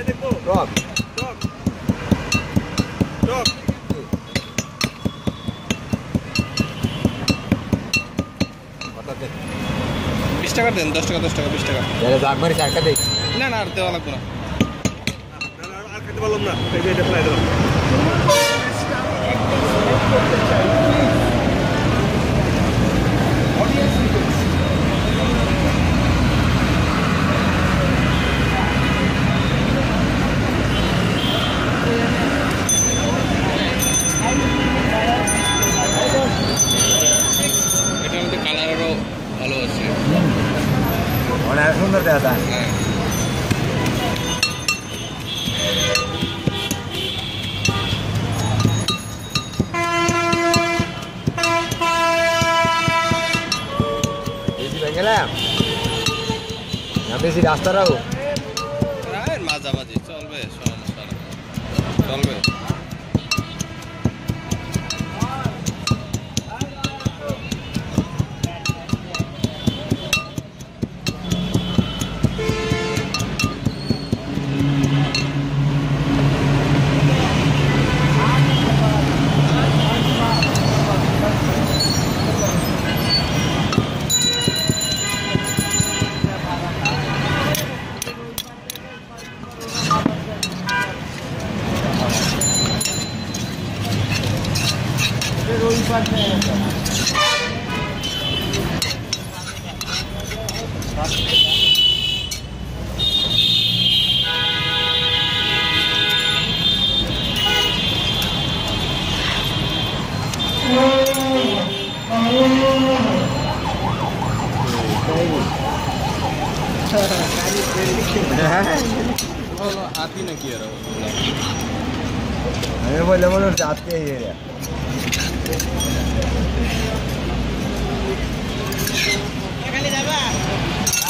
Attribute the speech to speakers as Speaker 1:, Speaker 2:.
Speaker 1: টক টক
Speaker 2: 20 টাকা দেন 10 টাকা 20 টাকা
Speaker 1: তাহলে দাগ মারি চারটা দেই
Speaker 2: না না আর দেওয়া লাগবে না
Speaker 3: আর খেতে পারলাম না এই যে এটা ফ্লাই দিলাম
Speaker 2: এটার মধ্যে কালারও ভালো আছে
Speaker 1: অনেক সুন্দর দেখা যায়
Speaker 2: হ্যাঁ
Speaker 1: গেলাম না বেশি রাস্তাটাও
Speaker 2: প্রায় মাঝামাঝি চলবে সমস্যা না চলবে হাতি নাকি আর
Speaker 1: আমি বললাম মনে হচ্ছে আজকে
Speaker 4: খালি যাবা